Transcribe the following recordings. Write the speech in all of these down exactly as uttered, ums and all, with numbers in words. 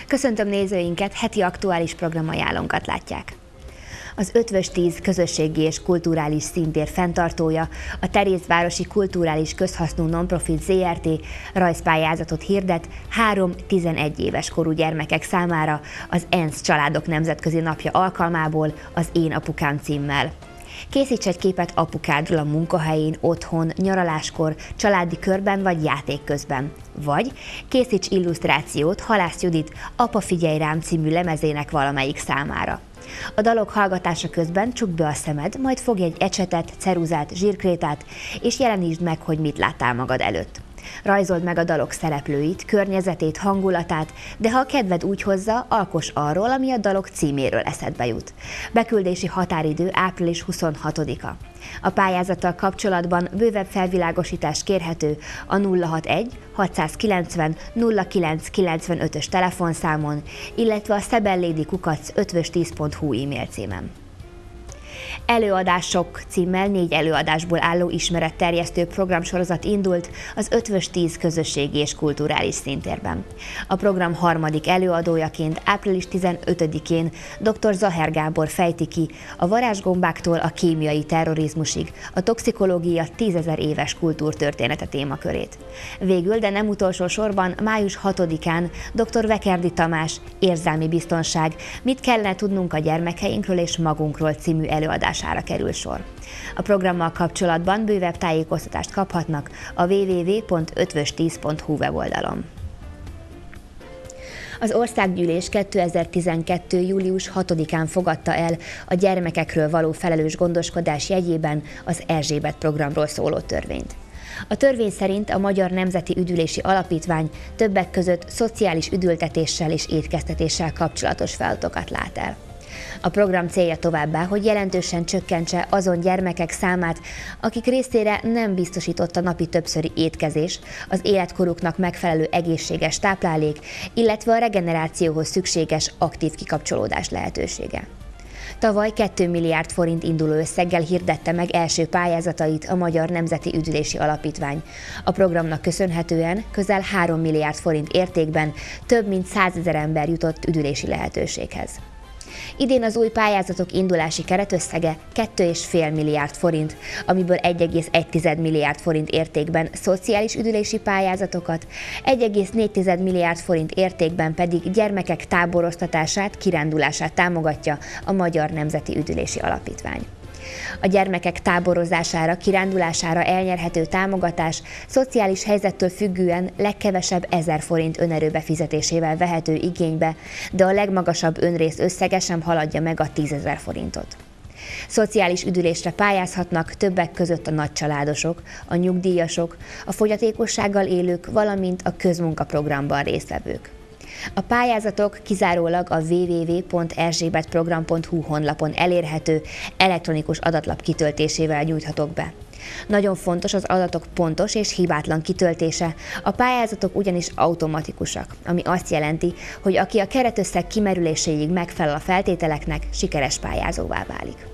Köszöntöm nézőinket, heti aktuális programajánlónkat látják. Az Eötvös tíz közösségi és kulturális színtér fenntartója, a Terézvárosi Kulturális Közhasznú Nonprofit zé er té rajzpályázatot hirdet három-tizenegy éves korú gyermekek számára az ENSZ Családok Nemzetközi Napja alkalmából az Én apukám címmel. Készíts egy képet apukádról a munkahelyén, otthon, nyaraláskor, családi körben vagy játék közben. Vagy készíts illusztrációt Halász Judit Apa figyelj rám című lemezének valamelyik számára. A dalok hallgatása közben csukd be a szemed, majd fogj egy ecsetet, ceruzát, zsírkrétát, és jelenítsd meg, hogy mit láttál magad előtt. Rajzold meg a dalok szereplőit, környezetét, hangulatát, de ha a kedved úgy hozza, alkoss arról, ami a dalok címéről eszedbe jut. Beküldési határidő április huszonhatodika. A pályázattal kapcsolatban bővebb felvilágosítás kérhető a nulla hatvanegy hatszázkilencven nulla kilenc kilencvenötös telefonszámon, illetve a szebellédi kukac ötvös tíz pont hu e-mail címen. Előadások címmel négy előadásból álló ismeretterjesztő programsorozat indult az Eötvös tíz közösségi és kulturális színtérben. A program harmadik előadójaként április tizenötödikén dr. Zaher Gábor fejti ki a varázsgombáktól a kémiai terrorizmusig a toxikológia tízezer éves kultúrtörténete témakörét. Végül, de nem utolsó sorban május hatodikán dr. Vekerdi Tamás Érzelmi biztonság, mit kellene tudnunk a gyermekeinkről és magunkról című előadás kerül sor. A programmal kapcsolatban bővebb tájékoztatást kaphatnak a double-u double-u double-u pont ötvös tíz pont hu weboldalon. Az Országgyűlés kétezer-tizenkettő. július hatodikán fogadta el a gyermekekről való felelős gondoskodás jegyében az Erzsébet programról szóló törvényt. A törvény szerint a Magyar Nemzeti Üdülési Alapítvány többek között szociális üdültetéssel és étkeztetéssel kapcsolatos feladatokat lát el. A program célja továbbá, hogy jelentősen csökkentse azon gyermekek számát, akik részére nem biztosított a napi többszöri étkezés, az életkoruknak megfelelő egészséges táplálék, illetve a regenerációhoz szükséges aktív kikapcsolódás lehetősége. Tavaly két milliárd forint induló összeggel hirdette meg első pályázatait a Magyar Nemzeti Üdülési Alapítvány. A programnak köszönhetően közel három milliárd forint értékben több mint százezer ember jutott üdülési lehetőséghez. Idén az új pályázatok indulási keretösszege két egész öt milliárd forint, amiből egy egész egy milliárd forint értékben szociális üdülési pályázatokat, egy egész négy milliárd forint értékben pedig gyermekek táboroztatását, kirándulását támogatja a Magyar Nemzeti Üdülési Alapítvány. A gyermekek táborozására, kirándulására elnyerhető támogatás szociális helyzettől függően legkevesebb ezer forint önerőbe fizetésével vehető igénybe, de a legmagasabb önrész összege sem haladja meg a tízezer forintot. Szociális üdülésre pályázhatnak többek között a nagycsaládosok, a nyugdíjasok, a fogyatékossággal élők, valamint a közmunkaprogramban résztvevők. A pályázatok kizárólag a double-u double-u double-u pont erzsébetprogram pont hu honlapon elérhető elektronikus adatlap kitöltésével nyújthatók be. Nagyon fontos az adatok pontos és hibátlan kitöltése, a pályázatok ugyanis automatikusak, ami azt jelenti, hogy aki a keretösszeg kimerüléséig megfelel a feltételeknek, sikeres pályázóvá válik.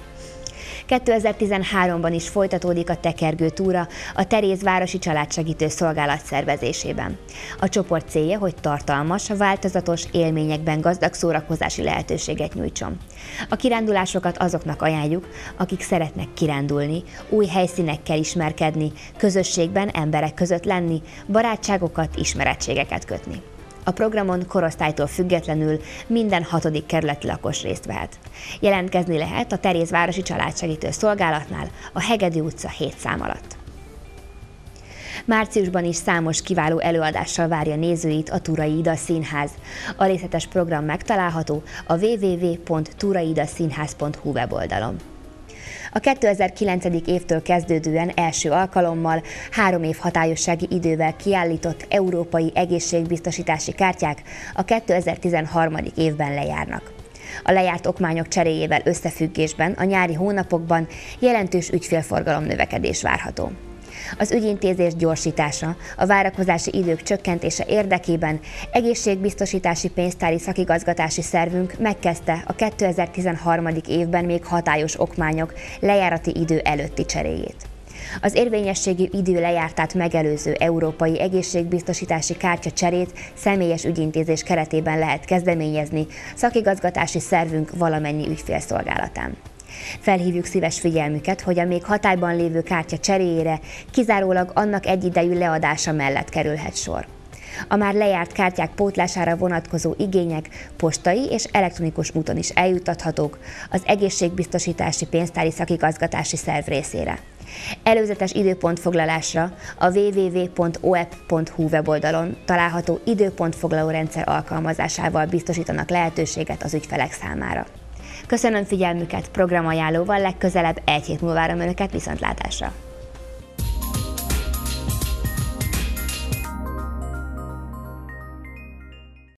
kétezer-tizenháromban is folytatódik a tekergő túra a Terézvárosi Családsegítő Szolgálat szervezésében. A csoport célja, hogy tartalmas, változatos, élményekben gazdag szórakozási lehetőséget nyújtson. A kirándulásokat azoknak ajánljuk, akik szeretnek kirándulni, új helyszínekkel ismerkedni, közösségben emberek között lenni, barátságokat, ismerettségeket kötni. A programon korosztálytól függetlenül minden hatodik kerületi lakos részt vehet. Jelentkezni lehet a Terézvárosi Családsegítő Szolgálatnál a Hegedű utca hét szám alatt. Márciusban is számos kiváló előadással várja nézőit a Turai Ida Színház. A részletes program megtalálható a double-u double-u double-u pont turaiidaszínház pont hu weboldalon. A kétezer-kilencedik évtől kezdődően első alkalommal három év hatályossági idővel kiállított európai egészségbiztosítási kártyák a kétezer-tizenhárom. évben lejárnak. A lejárt okmányok cseréjével összefüggésben a nyári hónapokban jelentős ügyfélforgalom növekedés várható. Az ügyintézés gyorsítása, a várakozási idők csökkentése érdekében egészségbiztosítási pénztári szakigazgatási szervünk megkezdte a kétezer-tizenhárom. évben még hatályos okmányok lejárati idő előtti cseréjét. Az érvényességi idő lejártát megelőző európai egészségbiztosítási kártya cserét személyes ügyintézés keretében lehet kezdeményezni szakigazgatási szervünk valamennyi ügyfélszolgálatán. Felhívjuk szíves figyelmüket, hogy a még hatályban lévő kártya cseréjére kizárólag annak egyidejű leadása mellett kerülhet sor. A már lejárt kártyák pótlására vonatkozó igények postai és elektronikus úton is eljuttathatók az egészségbiztosítási pénztári szakigazgatási szerv részére. Előzetes időpontfoglalásra a double-u double-u double-u pont o e p pont h u weboldalon található időpontfoglaló rendszer alkalmazásával biztosítanak lehetőséget az ügyfelek számára. Köszönöm figyelmüket, programajánlóval legközelebb egy hét múlva várom Önöket viszontlátásra!